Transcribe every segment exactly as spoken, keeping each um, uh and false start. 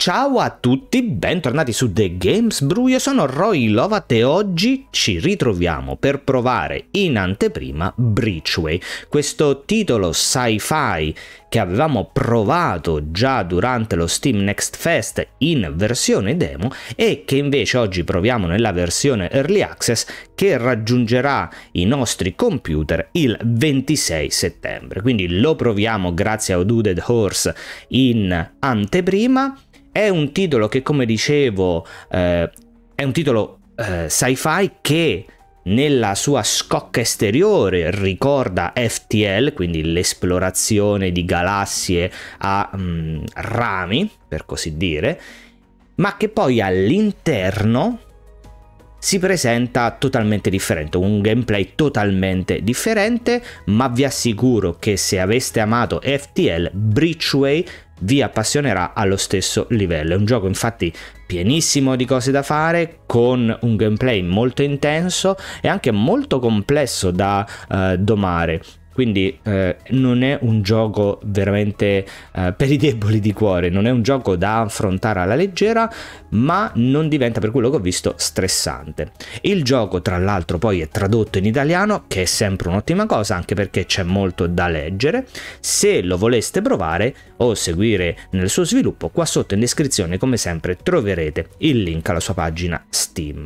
Ciao a tutti, bentornati su The Games Brew, io sono Roy Lovat e oggi ci ritroviamo per provare in anteprima Breachway, questo titolo sci-fi che avevamo provato già durante lo Steam Next Fest in versione demo e che invece oggi proviamo nella versione Early Access che raggiungerà i nostri computer il ventisei settembre, quindi lo proviamo grazie a Hooded Horse in anteprima. È un titolo che, come dicevo, eh, è un titolo eh, sci-fi che nella sua scocca esteriore ricorda F T L, quindi l'esplorazione di galassie a mm, rami, per così dire, ma che poi all'interno si presenta totalmente differente, un gameplay totalmente differente, ma vi assicuro che se aveste amato F T L, Breachway vi appassionerà allo stesso livello. È un gioco infatti pienissimo di cose da fare, con un gameplay molto intenso e anche molto complesso da uh, domare. Quindi eh, non è un gioco veramente eh, per i deboli di cuore, non è un gioco da affrontare alla leggera, ma non diventa, per quello che ho visto, stressante. Il gioco tra l'altro poi è tradotto in italiano, che è sempre un'ottima cosa, anche perché c'è molto da leggere. Se lo voleste provare o seguire nel suo sviluppo, qua sotto in descrizione come sempre troverete il link alla sua pagina Steam.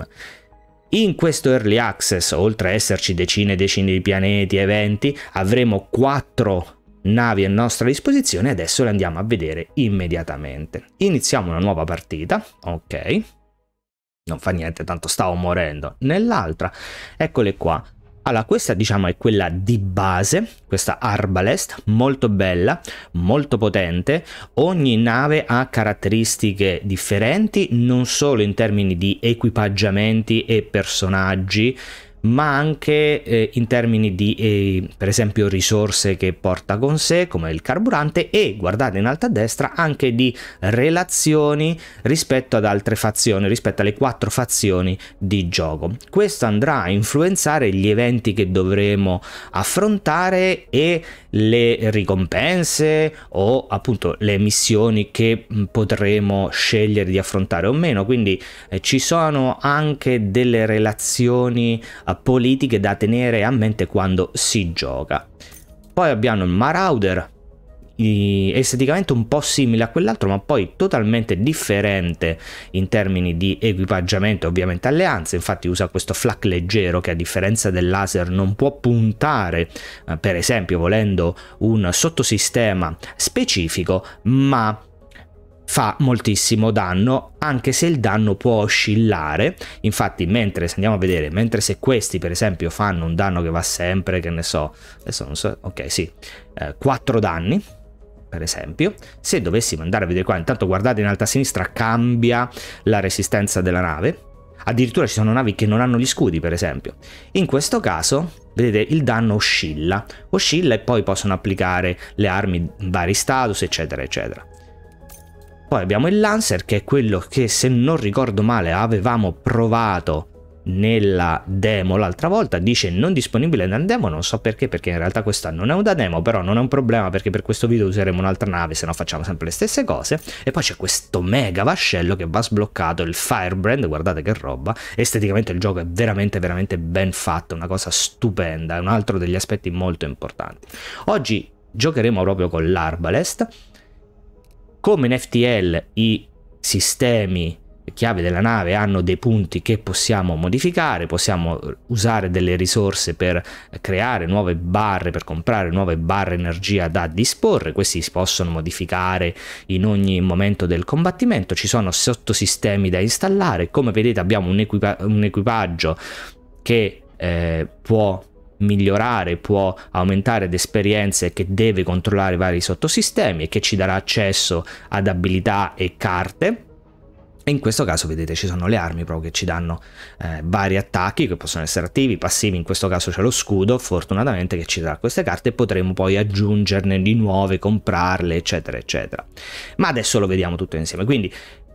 In questo Early Access, oltre a esserci decine e decine di pianeti e eventi, avremo quattro navi a nostra disposizione e adesso le andiamo a vedere immediatamente. Iniziamo una nuova partita, ok, non fa niente, tanto stavo morendo. Nell'altra, eccole qua. Allora, questa diciamo è quella di base, questa Arbalest, molto bella, molto potente. Ogni nave ha caratteristiche differenti, non solo in termini di equipaggiamenti e personaggi, ma anche eh, in termini di, eh, per esempio, risorse che porta con sé, come il carburante, e guardate in alto a destra anche di relazioni rispetto ad altre fazioni, rispetto alle quattro fazioni di gioco. Questo andrà a influenzare gli eventi che dovremo affrontare e le ricompense o appunto le missioni che potremo scegliere di affrontare o meno. Quindi eh, ci sono anche delle relazioni eh, politiche da tenere a mente quando si gioca. Poi abbiamo il Marauder, esteticamente un po' simile a quell'altro, ma poi totalmente differente in termini di equipaggiamento, ovviamente alleanze. Infatti usa questo flak leggero che, a differenza del laser, non può puntare, eh, per esempio volendo un sottosistema specifico, ma fa moltissimo danno, anche se il danno può oscillare. Infatti, mentre se andiamo a vedere, mentre se questi per esempio fanno un danno che va sempre, che ne so, adesso non so, ok, sì, eh, quattro danni per esempio, se dovessimo andare a vedere qua, intanto guardate in alto a sinistra, cambia la resistenza della nave. Addirittura ci sono navi che non hanno gli scudi, per esempio. In questo caso vedete il danno oscilla oscilla e poi possono applicare le armi in vari status, eccetera eccetera. Poi abbiamo il Lancer, che è quello che, se non ricordo male, avevamo provato nella demo l'altra volta. Dice non disponibile nella demo, non so perché, perché in realtà questa non è una demo, però non è un problema perché per questo video useremo un'altra nave, se no facciamo sempre le stesse cose. E poi c'è questo mega vascello che va sbloccato, il Firebrand, guardate che roba. Esteticamente il gioco è veramente veramente ben fatto, una cosa stupenda, è un altro degli aspetti molto importanti. Oggi giocheremo proprio con l'Arbalest. Come in F T L i sistemi chiave della nave hanno dei punti che possiamo modificare, possiamo usare delle risorse per creare nuove barre, per comprare nuove barre energia da disporre. Questi si possono modificare in ogni momento del combattimento. Ci sono sottosistemi da installare. Come vedete abbiamo un, equipa un equipaggio che eh, può migliorare, può aumentare le esperienze, che deve controllare vari sottosistemi e che ci darà accesso ad abilità e carte. E in questo caso vedete ci sono le armi proprio che ci danno eh, vari attacchi che possono essere attivi, passivi. In questo caso c'è lo scudo, fortunatamente, che ci darà queste carte, e potremo poi aggiungerne di nuove, comprarle, eccetera eccetera. Ma adesso lo vediamo tutto insieme. Quindi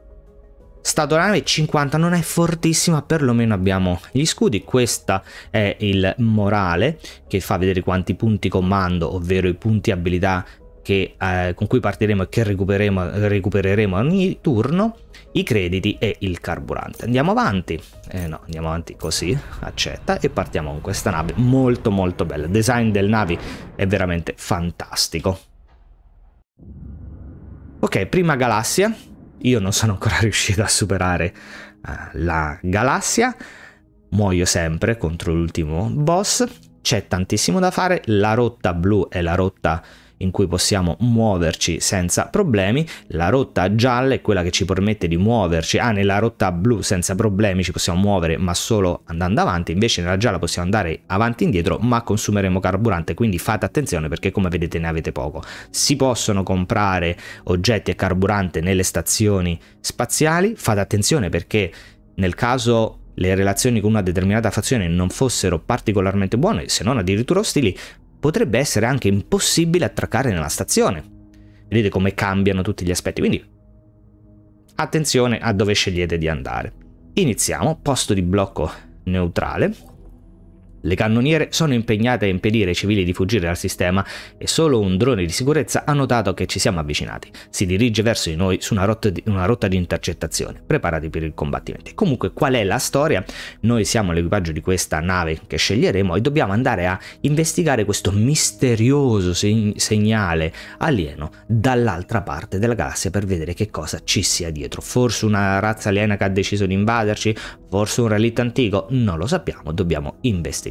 stato nave cinquanta non è fortissima, perlomeno abbiamo gli scudi. Questa è il morale, che fa vedere quanti punti comando, ovvero i punti abilità che, eh, con cui partiremo e che recupereremo, recupereremo ogni turno, i crediti e il carburante. Andiamo avanti, eh, no, andiamo avanti così, accetta, e partiamo con questa nave molto molto bella. Il design del navi è veramente fantastico. Ok, prima galassia. Io non sono ancora riuscito a superare uh, la galassia, muoio sempre contro l'ultimo boss, c'è tantissimo da fare. La rotta blu è la rotta in cui possiamo muoverci senza problemi, la rotta gialla è quella che ci permette di muoverci, ah nella rotta blu senza problemi ci possiamo muovere ma solo andando avanti, invece nella gialla possiamo andare avanti e indietro ma consumeremo carburante, quindi fate attenzione perché come vedete ne avete poco. Si possono comprare oggetti e carburante nelle stazioni spaziali, fate attenzione perché nel caso le relazioni con una determinata fazione non fossero particolarmente buone, se non addirittura ostili, potrebbe essere anche impossibile attraccare nella stazione. Vedete come cambiano tutti gli aspetti, quindi attenzione a dove scegliete di andare. Iniziamo, posto di blocco neutrale. Le cannoniere sono impegnate a impedire ai civili di fuggire dal sistema e solo un drone di sicurezza ha notato che ci siamo avvicinati. Si dirige verso di noi su una rotta di, una rotta di intercettazione. Preparati per il combattimento. Comunque, qual è la storia? Noi siamo l'equipaggio di questa nave che sceglieremo e dobbiamo andare a investigare questo misterioso seg segnale alieno dall'altra parte della galassia per vedere che cosa ci sia dietro. Forse una razza aliena che ha deciso di invaderci? Forse un relitt antico? Non lo sappiamo, dobbiamo investigare.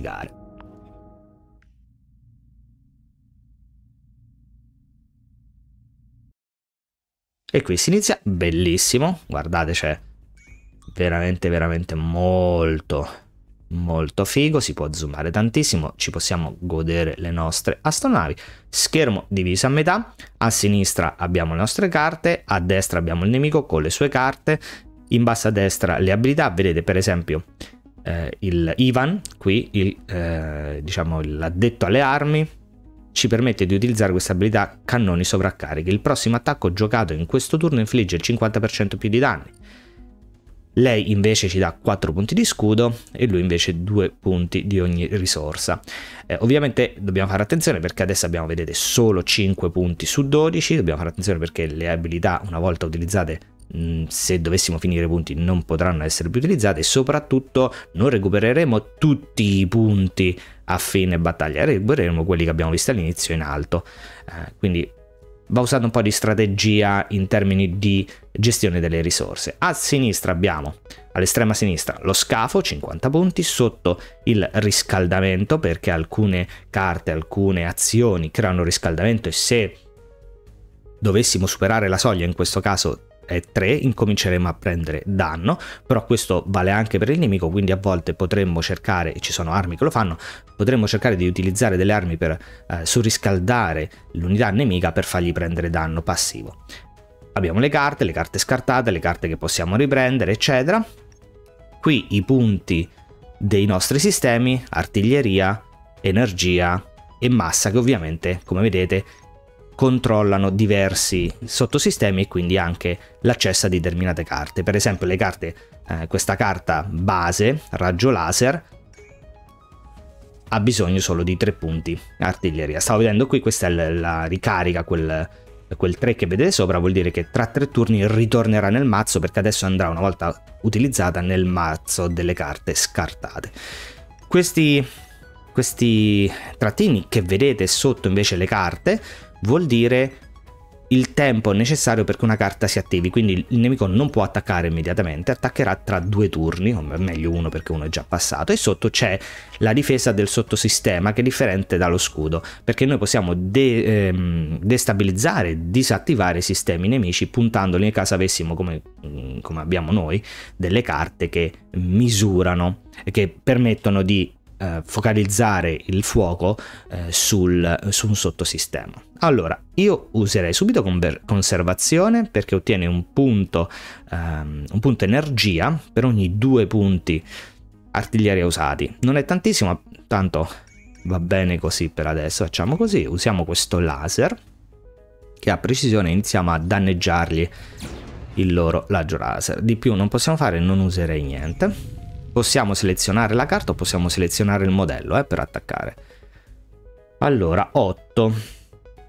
E qui si inizia, bellissimo, guardate, c'è veramente veramente molto molto figo, si può zoomare tantissimo, ci possiamo godere le nostre astronavi. Schermo diviso a metà, a sinistra abbiamo le nostre carte, a destra abbiamo il nemico con le sue carte, in basso a destra le abilità, vedete per esempio Eh, il Ivan, qui il, eh, diciamo l'addetto alle armi, ci permette di utilizzare questa abilità cannoni sovraccarichi. Il prossimo attacco giocato in questo turno infligge il cinquanta per cento più di danni. Lei invece ci dà quattro punti di scudo e lui invece due punti di ogni risorsa. Eh, ovviamente dobbiamo fare attenzione perché adesso abbiamo, vedete, solo cinque punti su dodici. Dobbiamo fare attenzione perché le abilità una volta utilizzate, se dovessimo finire i punti, non potranno essere più utilizzate e soprattutto non recupereremo tutti i punti a fine battaglia, recupereremo quelli che abbiamo visto all'inizio in alto, eh, quindi va usata un po' di strategia in termini di gestione delle risorse. A sinistra abbiamo, all'estrema sinistra, lo scafo, cinquanta punti, sotto il riscaldamento perché alcune carte, alcune azioni creano riscaldamento e se dovessimo superare la soglia, in questo caso è tre, incominceremo a prendere danno, però questo vale anche per il nemico, quindi a volte potremmo cercare, e ci sono armi che lo fanno, potremmo cercare di utilizzare delle armi per eh, surriscaldare l'unità nemica per fargli prendere danno passivo. Abbiamo le carte, le carte scartate, le carte che possiamo riprendere, eccetera. Qui i punti dei nostri sistemi, artiglieria, energia e massa, che ovviamente, come vedete, controllano diversi sottosistemi e quindi anche l'accesso a determinate carte. Per esempio le carte, eh, questa carta base, raggio laser, ha bisogno solo di tre punti artiglieria. Stavo vedendo qui, questa è la, la ricarica, quel, quel tre che vedete sopra, vuol dire che tra tre turni ritornerà nel mazzo perché adesso andrà una volta utilizzata nel mazzo delle carte scartate. Questi, questi trattini che vedete sotto invece le carte vuol dire il tempo necessario perché una carta si attivi, quindi il nemico non può attaccare immediatamente, attaccherà tra due turni, o meglio uno perché uno è già passato, e sotto c'è la difesa del sottosistema che è differente dallo scudo, perché noi possiamo de ehm, destabilizzare, disattivare i sistemi nemici puntandoli nel caso avessimo, come, come abbiamo noi, delle carte che misurano e che permettono di Eh, focalizzare il fuoco eh, sul, su un sottosistema. Allora, io userei subito conservazione perché ottiene un punto, ehm, un punto energia per ogni due punti artiglieria usati. Non è tantissimo, tanto va bene così per adesso. Facciamo così, usiamo questo laser che ha precisione, iniziamo a danneggiargli il loro raggio laser. Di più non possiamo fare, non userei niente. Possiamo selezionare la carta o possiamo selezionare il modello eh, per attaccare. Allora, otto.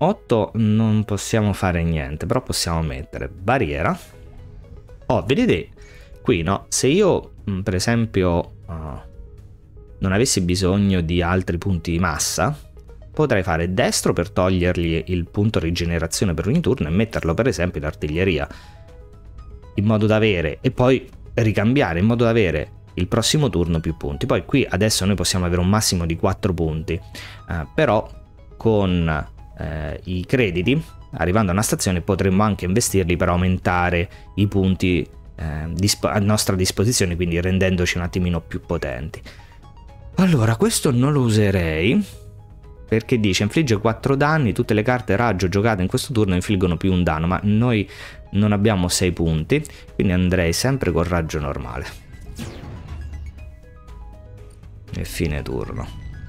otto non possiamo fare niente, però possiamo mettere barriera. Oh, vedete qui, no? Se io, per esempio, uh, non avessi bisogno di altri punti di massa, potrei fare destro per togliergli il punto rigenerazione per ogni turno e metterlo, per esempio, in artiglieria, in modo da avere, e poi ricambiare in modo da avere il prossimo turno più punti. Poi qui adesso noi possiamo avere un massimo di quattro punti, uh, però con uh, i crediti, arrivando a una stazione, potremmo anche investirli per aumentare i punti uh, a nostra disposizione, quindi rendendoci un attimino più potenti. Allora, questo non lo userei, perché dice infligge quattro danni, tutte le carte raggio giocate in questo turno infliggono più un danno, ma noi non abbiamo sei punti, quindi andrei sempre col raggio normale. E fine turno.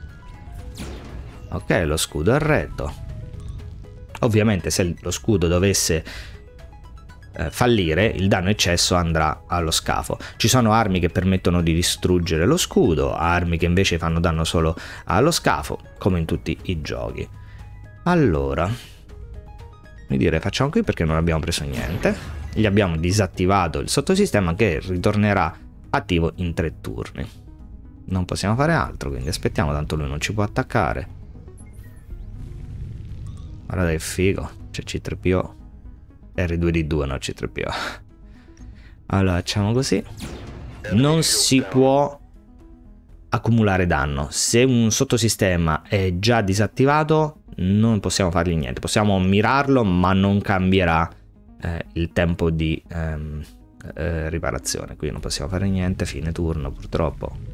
Ok, lo scudo è retto. Ovviamente se lo scudo dovesse eh, fallire, il danno eccesso andrà allo scafo. Ci sono armi che permettono di distruggere lo scudo, armi che invece fanno danno solo allo scafo, come in tutti i giochi. Allora, mi dire, facciamo qui perché non abbiamo preso niente. Gli abbiamo disattivato il sottosistema che ritornerà attivo in tre turni. Non possiamo fare altro, quindi aspettiamo, tanto lui non ci può attaccare. Guardate che figo, c'è C tre P O, R due D due, no C tre P O. Allora facciamo così. Non si può accumulare danno. Se un sottosistema è già disattivato non possiamo fargli niente. Possiamo mirarlo, ma non cambierà eh, il tempo di ehm, eh, riparazione. Qui non possiamo fare niente, fine turno purtroppo.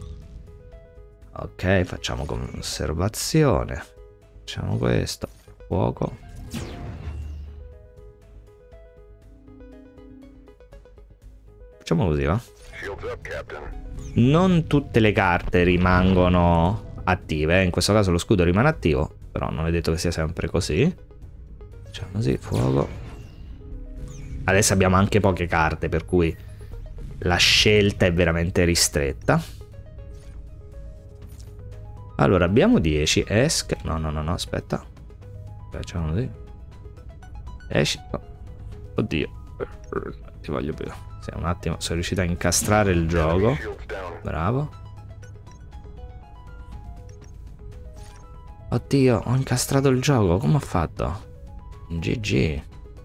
Ok, facciamo conservazione. Facciamo questo. Fuoco. Facciamo così, va? Non tutte le carte rimangono attive. In questo caso lo scudo rimane attivo, però non è detto che sia sempre così. Facciamo così, fuoco. Adesso abbiamo anche poche carte, per cui la scelta è veramente ristretta. Allora, abbiamo dieci, esc... No, no, no, no, aspetta. Facciamo così. Esci... Oh. Oddio. Ti voglio più. Sì, un attimo, sono riuscito a incastrare il gioco. Bravo. Oddio, ho incastrato il gioco. Come ho fatto? G G.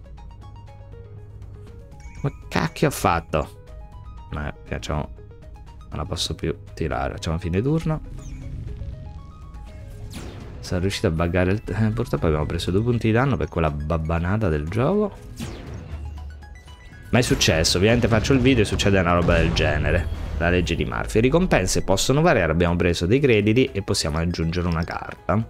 Ma cacchio ho fatto? No, facciamo... Non la posso più tirare. Facciamo fine turno. Sono riuscito a buggare il... Eh, purtroppo abbiamo preso due punti di danno per quella babbanata del gioco. Ma è successo, ovviamente faccio il video e succede una roba del genere. La legge di Murphy. Le ricompense possono variare, abbiamo preso dei crediti e possiamo aggiungere una carta.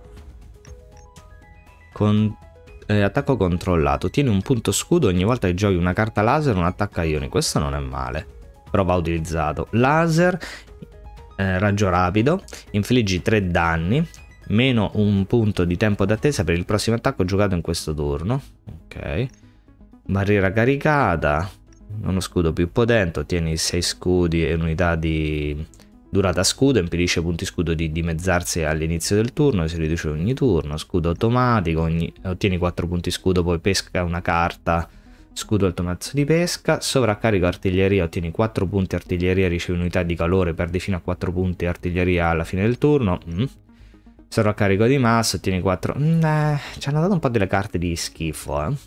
Con... Eh, attacco controllato. Tieni un punto scudo ogni volta che giochi una carta laser o un attacco a ioni. Questo non è male, però va utilizzato. Laser, eh, raggio rapido, infliggi tre danni. Meno un punto di tempo d'attesa per il prossimo attacco giocato in questo turno. Ok. Barriera caricata. Uno scudo più potente. Ottieni sei scudi e unità di durata scudo. Impedisce punti scudo di dimezzarsi all'inizio del turno. Si riduce ogni turno. Scudo automatico. Ogni... Ottieni quattro punti scudo. Poi pesca una carta. Scudo automatico di pesca. Sovraccarico artiglieria. Ottieni quattro punti artiglieria. Ricevi unità di calore. Perdi fino a quattro punti artiglieria alla fine del turno. Mm. Sovraccarico di massa, ottieni quattro. Mm, eh, ci hanno dato un po' delle carte di schifo, eh.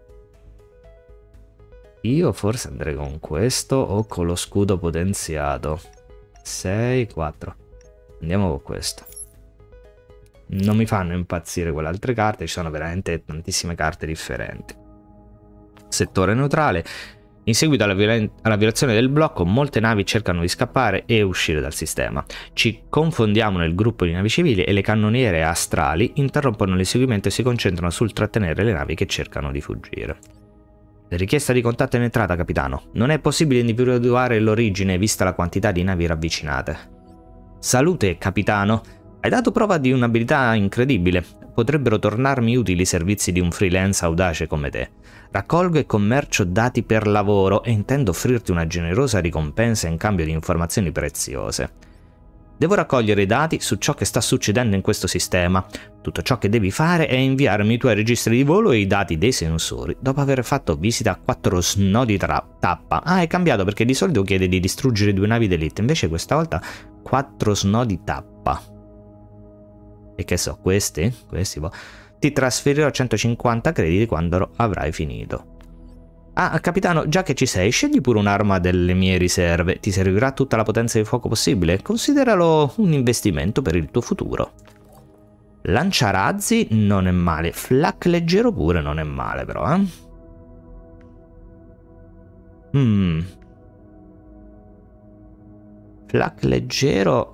Io forse andrei con questo o con lo scudo potenziato. sei, quattro. Andiamo con questo. Non mi fanno impazzire quelle altre carte, ci sono veramente tantissime carte differenti. Settore neutrale. In seguito alla, alla violazione del blocco, molte navi cercano di scappare e uscire dal sistema. Ci confondiamo nel gruppo di navi civili e le cannoniere astrali interrompono l'inseguimento e si concentrano sul trattenere le navi che cercano di fuggire. Richiesta di contatto in entrata, capitano. Non è possibile individuare l'origine vista la quantità di navi ravvicinate. Salute, capitano. Hai dato prova di un'abilità incredibile. Potrebbero tornarmi utili i servizi di un freelance audace come te. Raccolgo e commercio dati per lavoro e intendo offrirti una generosa ricompensa in cambio di informazioni preziose. Devo raccogliere i dati su ciò che sta succedendo in questo sistema. Tutto ciò che devi fare è inviarmi i tuoi registri di volo e i dati dei sensori dopo aver fatto visita a quattro snodi tappa. Ah, è cambiato perché di solito chiede di distruggere due navi d'elite, invece questa volta quattro snodi tappa. E che so, questi? Questi boh. Ti trasferirò centocinquanta crediti quando avrai finito. Ah, capitano, già che ci sei, scegli pure un'arma delle mie riserve. Ti servirà tutta la potenza di fuoco possibile. Consideralo un investimento per il tuo futuro. Lanciarazzi non è male. Flak leggero pure non è male, però, eh. Hmm. Flak leggero.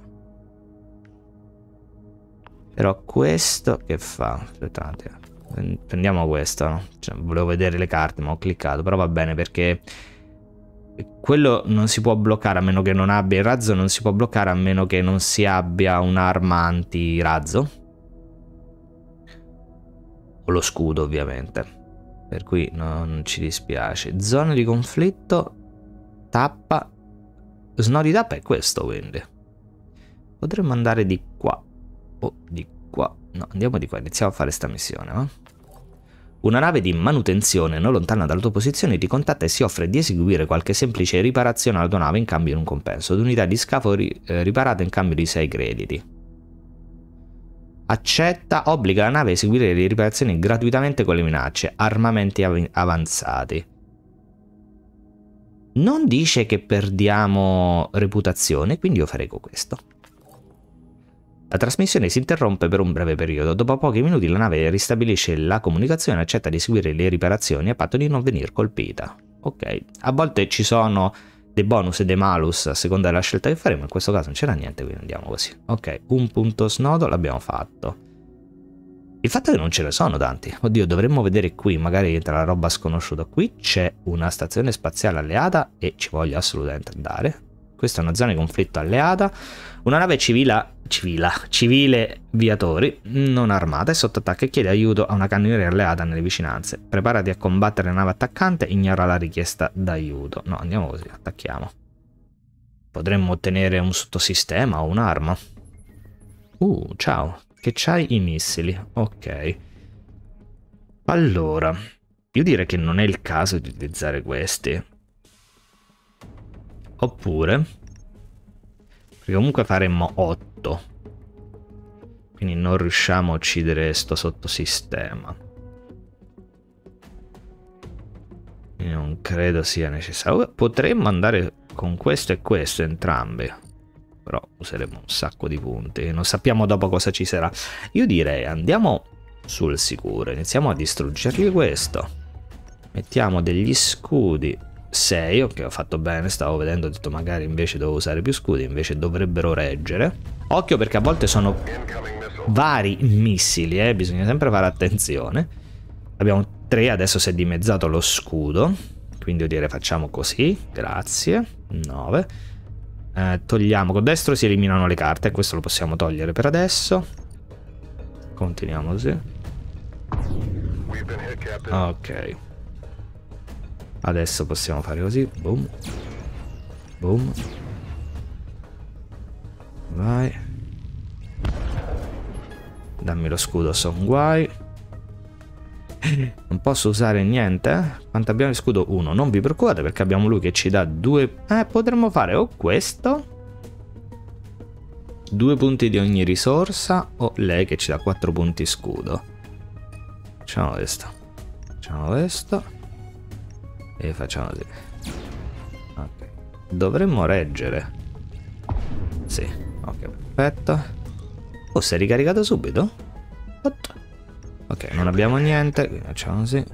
Però questo che fa? Aspettate. Prendiamo questo, no? Cioè, volevo vedere le carte ma ho cliccato, però va bene perché quello non si può bloccare a meno che non abbia il razzo, non si può bloccare a meno che non si abbia un'arma anti-razzo o lo scudo ovviamente, per cui no, non ci dispiace. Zona di conflitto, tappa, snodi tappa è questo, quindi potremmo andare di qua o di qua. No, andiamo di qua, iniziamo a fare sta missione, no? Una nave di manutenzione non lontana dalla tua posizione ti contatta e si offre di eseguire qualche semplice riparazione alla tua nave in cambio di un compenso, d'unità di scafo ri eh, riparata in cambio di sei crediti. Accetta, obbliga la nave a eseguire le riparazioni gratuitamente con le minacce, armamenti av avanzati. Non dice che perdiamo reputazione, quindi io farei con questo. La trasmissione si interrompe per un breve periodo. Dopo pochi minuti la nave ristabilisce la comunicazione e accetta di seguire le riparazioni a patto di non venire colpita. Ok, a volte ci sono dei bonus e dei malus a seconda della scelta che faremo, in questo caso non c'era niente, quindi andiamo così. Ok, un punto snodo l'abbiamo fatto. Il fatto è che non ce ne sono tanti. Oddio, dovremmo vedere qui, magari entra la roba sconosciuta. Qui c'è una stazione spaziale alleata e ci voglio assolutamente andare. Questa è una zona di conflitto alleata. Una nave civile, civile, civile viatori, non armata, è sotto attacco e chiede aiuto a una cannoniera alleata nelle vicinanze. Preparati a combattere la nave attaccante, ignora la richiesta d'aiuto. No, andiamo così, attacchiamo. Potremmo ottenere un sottosistema o un'arma. Uh, ciao, che c'hai i missili. Ok. Allora, io direi che non è il caso di utilizzare questi. Oppure, perché comunque faremmo otto, quindi non riusciamo a uccidere sto sottosistema. Quindi non credo sia necessario. Potremmo andare con questo e questo entrambi, però useremo un sacco di punti. Non sappiamo dopo cosa ci sarà. Io direi andiamo sul sicuro, iniziamo a distruggergli questo. Mettiamo degli scudi. sei, ok, ho fatto bene, stavo vedendo, ho detto magari invece devo usare più scudi, invece dovrebbero reggere. Occhio perché a volte sono vari missili, eh, bisogna sempre fare attenzione. Abbiamo tre, adesso si è dimezzato lo scudo, quindi io direi facciamo così, grazie, nove. Eh, togliamo, con destro si eliminano le carte, questo lo possiamo togliere per adesso. Continuiamo così. Ok. Adesso possiamo fare così, boom, boom, vai, dammi lo scudo, son guai, non posso usare niente, quanto abbiamo di scudo? uno, non vi preoccupate perché abbiamo lui che ci dà due, eh, potremmo fare o questo, due punti di ogni risorsa, o lei che ci dà quattro punti scudo. Facciamo questo, facciamo questo. E facciamo così. Ok. Dovremmo reggere. Sì. Ok, perfetto. Oh, si è ricaricato subito? Ok, non abbiamo niente. Quindi facciamo così.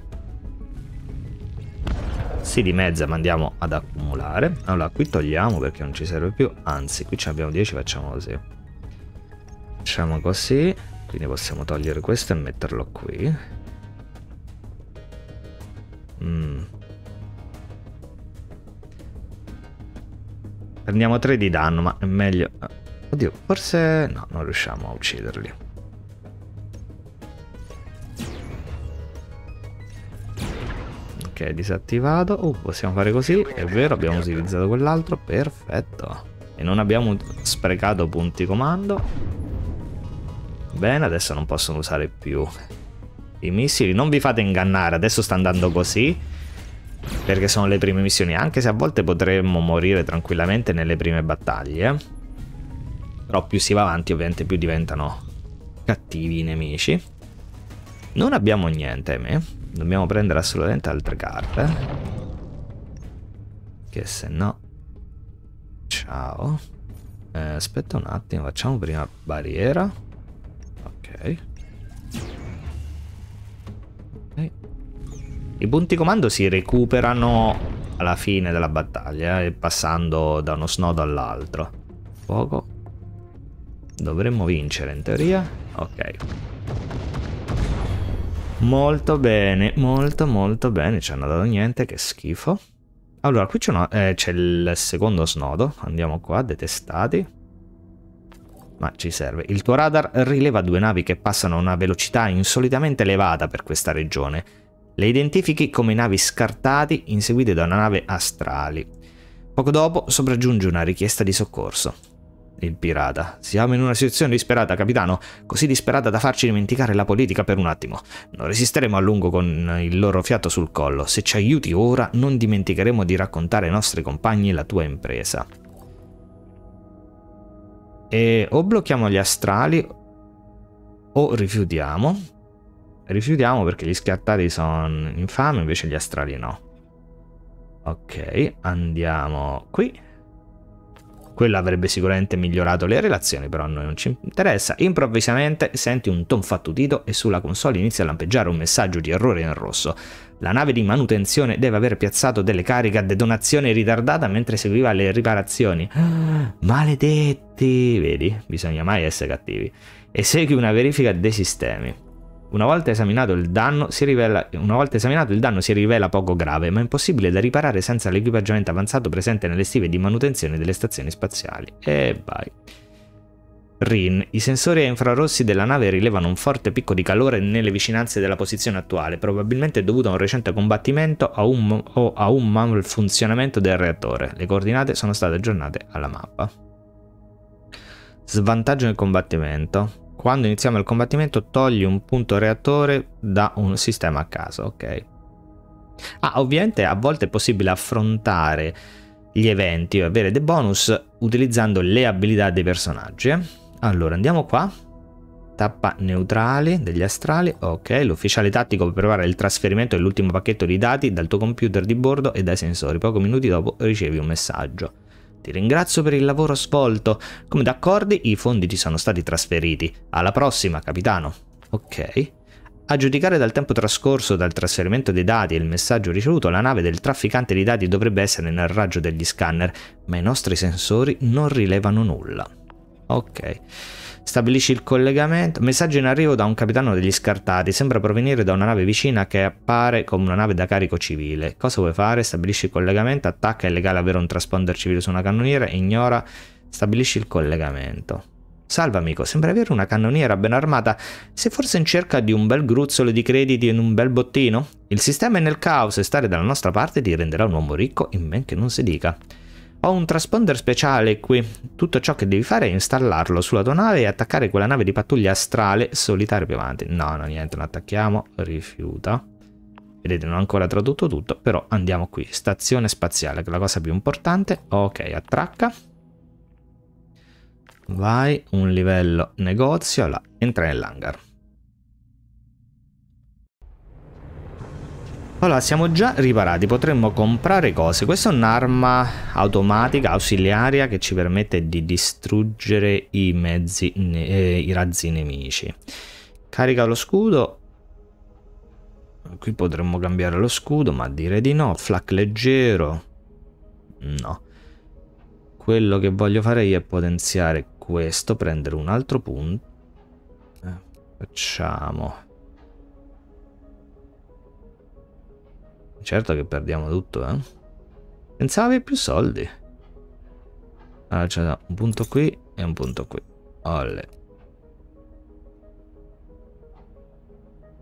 Si dimezza, ma andiamo ad accumulare. Allora, qui togliamo perché non ci serve più. Anzi, qui abbiamo dieci, facciamo così. Facciamo così. Quindi possiamo togliere questo e metterlo qui. Mm. Prendiamo tre di danno, ma è meglio... Oddio, forse... no, non riusciamo a ucciderli. Ok, disattivato. Uh, possiamo fare così. È vero, abbiamo utilizzato quell'altro. Perfetto. E non abbiamo sprecato punti comando. Bene, adesso non possono usare più i missili. Non vi fate ingannare, adesso sta andando così perché sono le prime missioni, anche se a volte potremmo morire tranquillamente nelle prime battaglie. Però più si va avanti ovviamente più diventano cattivi i nemici. Non abbiamo niente, ahimè. Dobbiamo prendere assolutamente altre carte, che se no... Ciao. Eh, aspetta un attimo, facciamo prima barriera. Ok. Ok. I punti comando si recuperano alla fine della battaglia, eh, passando da uno snodo all'altro. Fuoco. Dovremmo vincere in teoria. Ok. Molto bene, molto molto bene. Ci hanno dato niente, che schifo. Allora, qui c'è eh, il secondo snodo. Andiamo qua, detestati. Ma ci serve. Il tuo radar rileva due navi che passano a una velocità insolitamente elevata per questa regione. Le identifichi come navi scartati inseguite da una nave astrali. Poco dopo sopraggiunge una richiesta di soccorso. Il pirata. Siamo in una situazione disperata, capitano, così disperata da farci dimenticare la politica per un attimo. Non resisteremo a lungo con il loro fiato sul collo. Se ci aiuti ora, non dimenticheremo di raccontare ai nostri compagni la tua impresa. E o blocchiamo gli astrali o rifiutiamo. Rifiutiamo perché gli scartati sono infami, invece gli astrali no. Ok, andiamo qui. Quello avrebbe sicuramente migliorato le relazioni, però a noi non ci interessa. Improvvisamente senti un ton fattutito e sulla console inizia a lampeggiare un messaggio di errore in rosso. La nave di manutenzione deve aver piazzato delle cariche a detonazione ritardata mentre eseguiva le riparazioni. Ah, maledetti! Vedi, bisogna mai essere cattivi. Esegui una verifica dei sistemi. Una volta esaminato il danno si rivela, una volta esaminato il danno si rivela poco grave, ma impossibile da riparare senza l'equipaggiamento avanzato presente nelle stive di manutenzione delle stazioni spaziali. E vai. Rin, i sensori a infrarossi della nave rilevano un forte picco di calore nelle vicinanze della posizione attuale, probabilmente dovuto a un recente combattimento a un, o a un malfunzionamento del reattore. Le coordinate sono state aggiornate alla mappa. Svantaggio nel combattimento. Quando iniziamo il combattimento togli un punto reattore da un sistema a caso, ok. Ah, ovviamente a volte è possibile affrontare gli eventi o avere dei bonus utilizzando le abilità dei personaggi. Eh? Allora andiamo qua. Tappa neutrali degli astrali, ok. L'ufficiale tattico per preparare il trasferimento dell'ultimo pacchetto di dati dal tuo computer di bordo e dai sensori. Pochi minuti dopo ricevi un messaggio. Ti ringrazio per il lavoro svolto. Come d'accordi, i fondi ti sono stati trasferiti. Alla prossima, capitano. Ok. A giudicare dal tempo trascorso dal trasferimento dei dati e il messaggio ricevuto, la nave del trafficante di dati dovrebbe essere nel raggio degli scanner, ma i nostri sensori non rilevano nulla. Ok. Stabilisci il collegamento. Messaggio in arrivo da un capitano degli scartati. Sembra provenire da una nave vicina che appare come una nave da carico civile. Cosa vuoi fare? Stabilisci il collegamento. Attacca. È legale avere un transponder civile su una cannoniera. Ignora. Stabilisci il collegamento. Salve amico, sembra avere una cannoniera ben armata. Sei forse in cerca di un bel gruzzolo di crediti in un bel bottino? Il sistema è nel caos e stare dalla nostra parte ti renderà un uomo ricco in men che non si dica. Ho un transponder speciale qui. Tutto ciò che devi fare è installarlo sulla tua nave e attaccare quella nave di pattuglia astrale solitaria più avanti. No, no, niente, non attacchiamo. Rifiuta. Vedete, non ho ancora tradotto tutto, però andiamo qui. Stazione spaziale, che è la cosa più importante. Ok, attracca. Vai, un livello negozio, là, entra nell'hangar. Allora, siamo già riparati, potremmo comprare cose. Questa è un'arma automatica, ausiliaria, che ci permette di distruggere i mezzi, eh, i razzi nemici. Carica lo scudo. Qui potremmo cambiare lo scudo, ma direi di no. Flak leggero. No. Quello che voglio fare io è potenziare questo, prendere un altro punto. Eh, facciamo... Certo che perdiamo tutto, eh. Pensavo avere più soldi. Allora c'è un punto qui e un punto qui. Olle.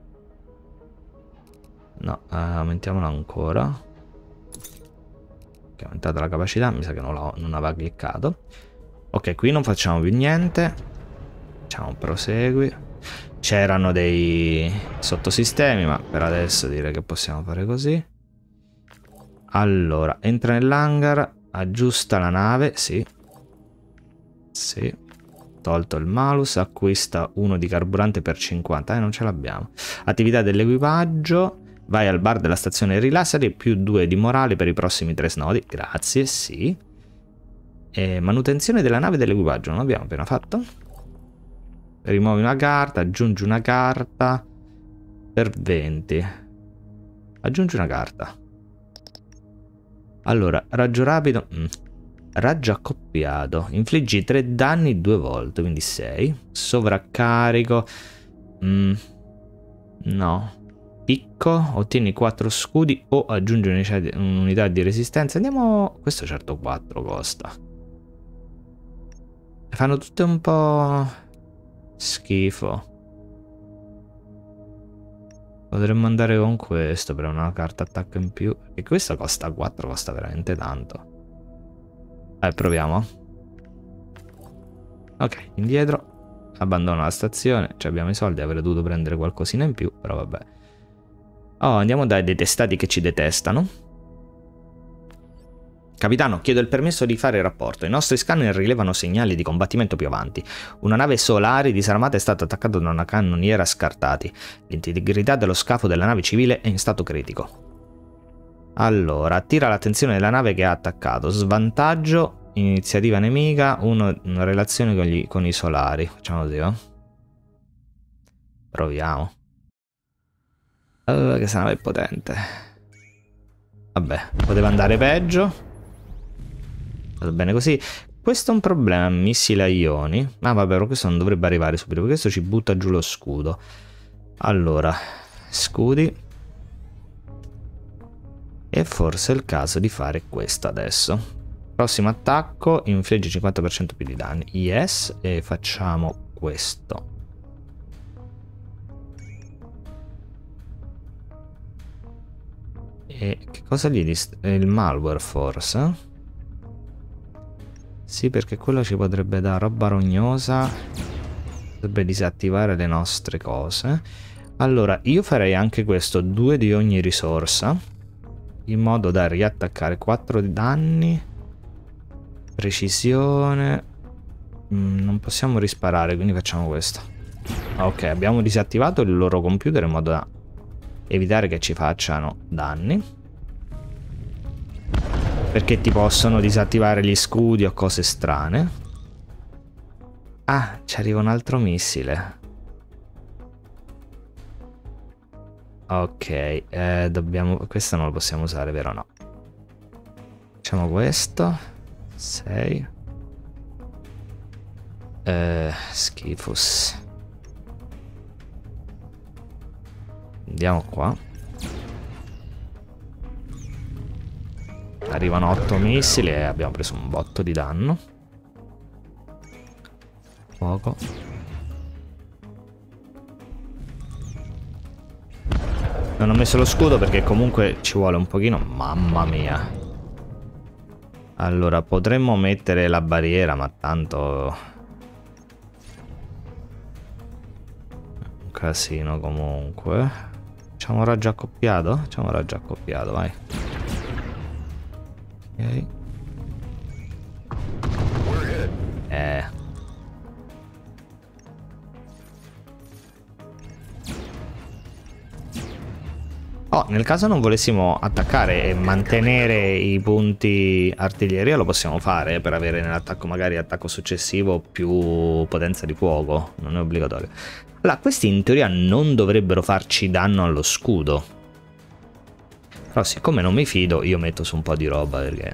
No, uh, aumentiamolo ancora. Ok, è aumentata la capacità, mi sa che non, non aveva cliccato. Ok, qui non facciamo più niente. Facciamo un prosegui. C'erano dei sottosistemi, ma per adesso direi che possiamo fare così. Allora, entra nell'hangar, aggiusta la nave, sì. Sì. Tolto il malus, acquista uno di carburante per cinquanta, eh non ce l'abbiamo. Attività dell'equipaggio, vai al bar della stazione Rilasari, più due di morale per i prossimi tre snodi, grazie, sì. E manutenzione della nave dell'equipaggio, non l'abbiamo appena fatto? Rimuovi una carta, aggiungi una carta per venti. Aggiungi una carta. Allora, raggio rapido. Mm. Raggio accoppiato. Infliggi tre danni due volte, quindi sei. Sovraccarico. Mm. No. Picco. Ottieni quattro scudi o aggiungi un'unità di resistenza. Andiamo... Questo certo quattro costa. Fanno tutte un po'... schifo. Potremmo andare con questo per una carta attacco in più. E questo costa quattro, costa veramente tanto. Dai, proviamo. Ok, indietro. Abbandono la stazione. Cioè abbiamo i soldi, avrei dovuto prendere qualcosina in più, però vabbè. Oh, andiamo dai detestati che ci detestano. Capitano, chiedo il permesso di fare il rapporto. I nostri scanner rilevano segnali di combattimento più avanti. Una nave Solari disarmata è stata attaccata da una cannoniera scartati. L'integrità dello scafo della nave civile è in stato critico. Allora, attira l'attenzione della nave che ha attaccato. Svantaggio, iniziativa nemica, uno, una relazione con, gli, con i Solari. Facciamo così, eh? Proviamo. Uh, che sta nave è potente. Vabbè, poteva andare peggio. Va bene così. Questo è un problema, missile a ioni. Ah vabbè, però questo non dovrebbe arrivare subito, perché questo ci butta giù lo scudo. Allora, scudi. E forse è il caso di fare questo adesso. Prossimo attacco, infligge cinquanta per cento più di danni. Yes, e facciamo questo. E che cosa gli dist... il malware forse? Sì, perché quello ci potrebbe dare roba rognosa. Potrebbe disattivare le nostre cose. Allora, io farei anche questo, due di ogni risorsa, in modo da riattaccare quattro danni. Precisione. Mm, non possiamo risparare, quindi facciamo questo. Ok, abbiamo disattivato il loro computer in modo da evitare che ci facciano danni. Perché ti possono disattivare gli scudi o cose strane. Ah, ci arriva un altro missile. Ok, eh, dobbiamo... questo non lo possiamo usare, vero o no? Facciamo questo. sei. Eh, schifos. Andiamo qua. Arrivano otto missili e abbiamo preso un botto di danno. Poco. Non ho messo lo scudo perché comunque ci vuole un pochino. Mamma mia. Allora, potremmo mettere la barriera, ma tanto... un casino comunque. Facciamo un raggio accoppiato? Facciamo un raggio accoppiato, vai. Ok. Eh. Oh, nel caso non volessimo attaccare e mantenere i punti artiglieria, lo possiamo fare per avere nell'attacco magari attacco successivo più potenza di fuoco. Non è obbligatorio. Allora, questi in teoria non dovrebbero farci danno allo scudo. Però siccome non mi fido, io metto su un po' di roba perché...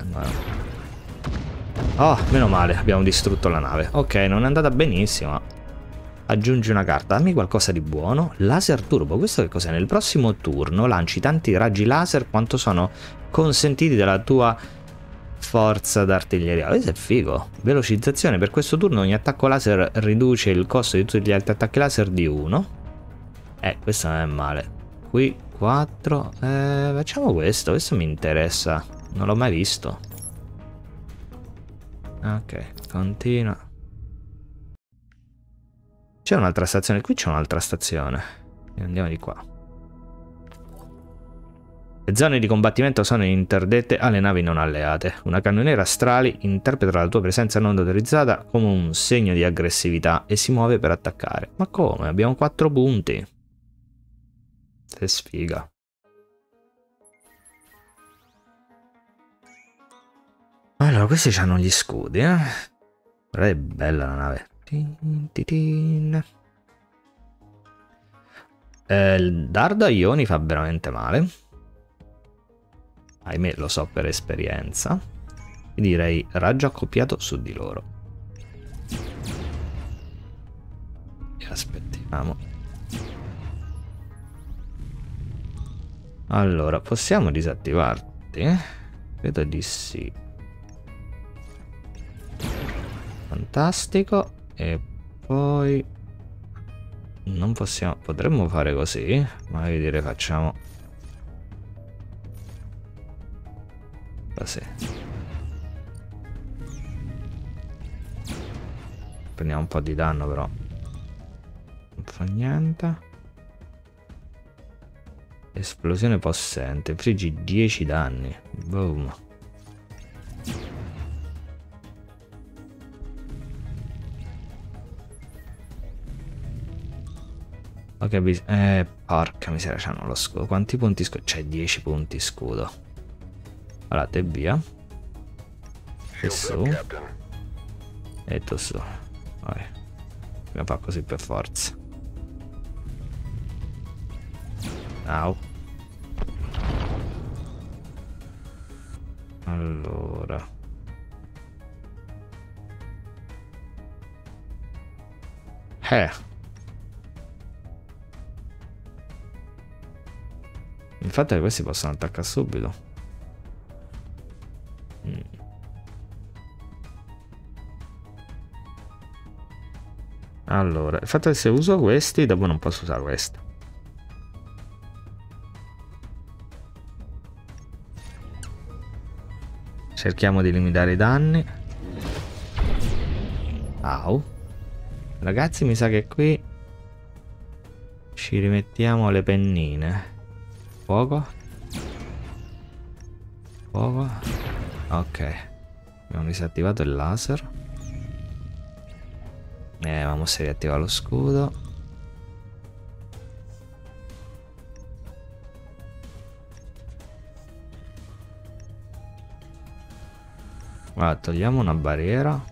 oh, meno male, abbiamo distrutto la nave. Ok, non è andata benissimo. Aggiungi una carta, dammi qualcosa di buono. Laser turbo, questo che cos'è? Nel prossimo turno lanci tanti raggi laser quanto sono consentiti dalla tua forza d'artiglieria. Questo è figo. Velocizzazione, per questo turno ogni attacco laser riduce il costo di tutti gli altri attacchi laser di uno. Eh, questo non è male. Qui quattro, eh, facciamo questo, questo mi interessa, non l'ho mai visto. Ok, continua. C'è un'altra stazione, qui c'è un'altra stazione. Andiamo di qua. Le zone di combattimento sono interdette alle navi non alleate. Una cannoniera Strali interpreta la tua presenza non autorizzata come un segno di aggressività e si muove per attaccare. Ma come? Abbiamo quattro punti. Che sfiga. Allora, questi hanno gli scudi, eh? Guarda, è bella la nave. Tin, tin, tin. Eh, il dardo a ioni fa veramente male. Ahimè, lo so per esperienza. Direi raggio accoppiato su di loro. E aspettiamo. Allora, possiamo disattivarti? Credo di sì. Fantastico. E poi non possiamo, potremmo fare così, ma io direi facciamo così. Prendiamo un po' di danno, però non fa niente. Esplosione possente, infliggi dieci danni. Boom. Ok, bis eh, porca miseria, c'hanno lo scudo. Quanti punti scudo? C'è dieci punti scudo. Allora, te via. E su. E tu su. Vai. Dobbiamo fare così per forza. Au. Allora. Eh. Infatti questi possono attaccare subito. Mm. Allora, il fatto che se uso questi, dopo non posso usare questi. Cerchiamo di limitare i danni. Au. Ragazzi, mi sa che qui ci rimettiamo le pennine. Fuoco. Fuoco. Ok. Abbiamo disattivato il laser. Eh, vamo se riattiva lo scudo. Allora, togliamo una barriera.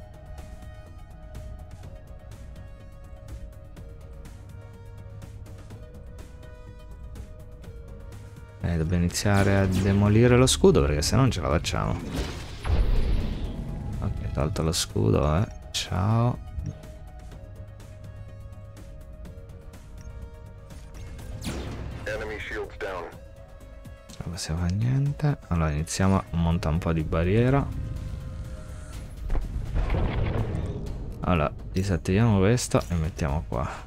Eh, dobbiamo iniziare a demolire lo scudo perché se no non ce la facciamo. Ok, tolto lo scudo, eh. Ciao. Non possiamo fare niente. Allora iniziamo a montare un po' di barriera. Allora, disattiviamo questo e mettiamo qua.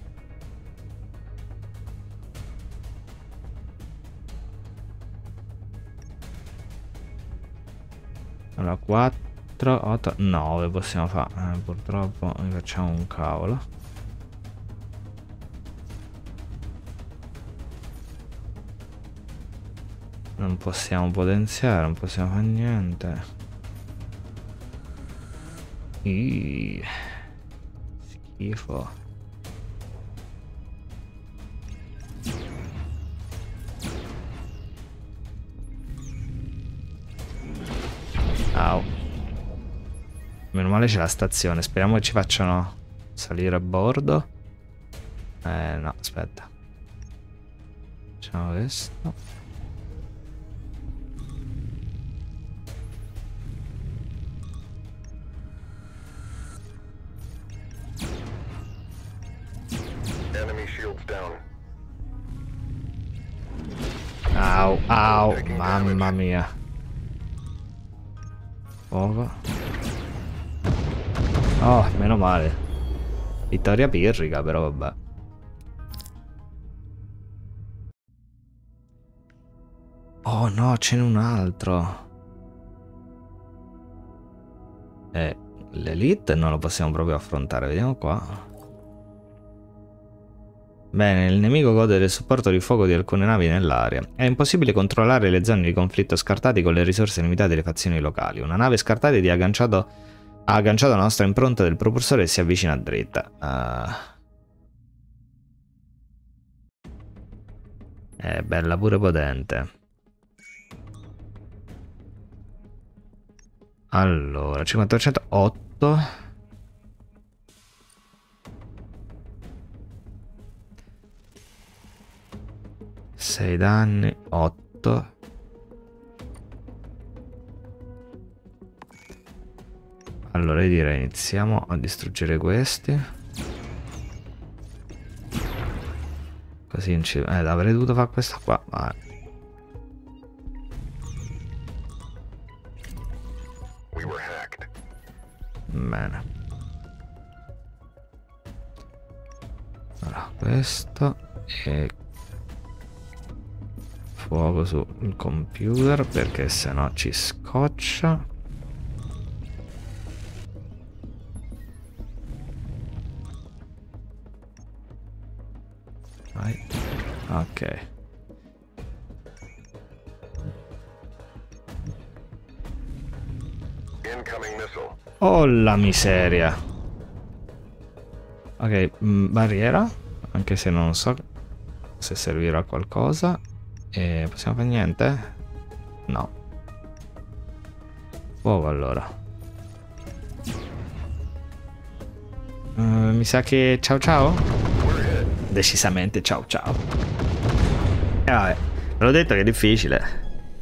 Allora, quattro, otto, nove possiamo fare. Eh, purtroppo ne facciamo un cavolo. Non possiamo potenziare, non possiamo fare niente. Iii. Schifo. Au. Meno male c'è la stazione. Speriamo che ci facciano salire a bordo. Eh no, aspetta. Facciamo questo. Au, au, mamma mia. Fuoco. Oh, meno male. Vittoria pirrica, però vabbè. Oh no, ce n'è un altro. E l'Elite non lo possiamo proprio affrontare, vediamo qua. Bene, il nemico gode del supporto di fuoco di alcune navi nell'area. È impossibile controllare le zone di conflitto scartate con le risorse limitate delle fazioni locali. Una nave scartata ha agganciato, ha agganciato la nostra impronta del propulsore e si avvicina dritta. Uh... È bella pure potente. Allora, cinquanta per cento, otto. sei danni, otto. Allora io direi iniziamo a distruggere questi. Così non ci... Eh, avrei dovuto fare questa qua. Vai. Bene. Allora, questo e... fuoco sul computer perché sennò ci scoccia. Vai. Ok. Oh la miseria. Ok, barriera, anche se non so se servirà a qualcosa. E possiamo fare niente? No. Fuoco allora. Uh, mi sa che ciao ciao? Decisamente ciao ciao. E vabbè, ve l'ho detto che è difficile.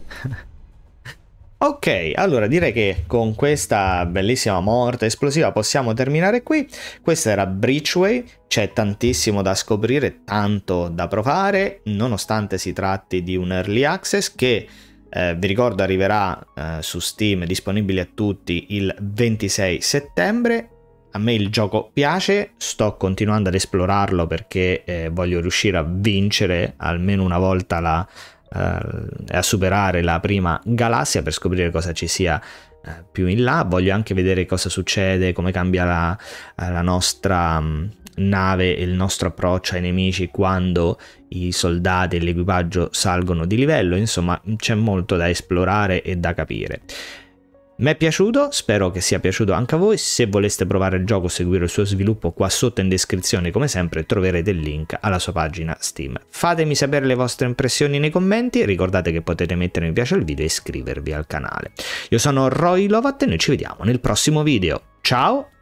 Ok, allora direi che con questa bellissima morte esplosiva possiamo terminare qui. Questa era Breachway, c'è tantissimo da scoprire, tanto da provare, nonostante si tratti di un early access che eh, vi ricordo arriverà eh, su Steam, disponibile a tutti il ventisei settembre. A me il gioco piace, sto continuando ad esplorarlo perché eh, voglio riuscire a vincere almeno una volta la... Uh, a superare la prima galassia per scoprire cosa ci sia uh, più in là. Voglio anche vedere cosa succede, come cambia la, uh, la nostra um, nave e il nostro approccio ai nemici quando i soldati e l'equipaggio salgono di livello. Insomma, c'è molto da esplorare e da capire. Mi è piaciuto, spero che sia piaciuto anche a voi. Se voleste provare il gioco o seguire il suo sviluppo, qua sotto in descrizione come sempre troverete il link alla sua pagina Steam. Fatemi sapere le vostre impressioni nei commenti, ricordate che potete mettere mi piace al video e iscrivervi al canale. Io sono Roy Lovat e noi ci vediamo nel prossimo video. Ciao!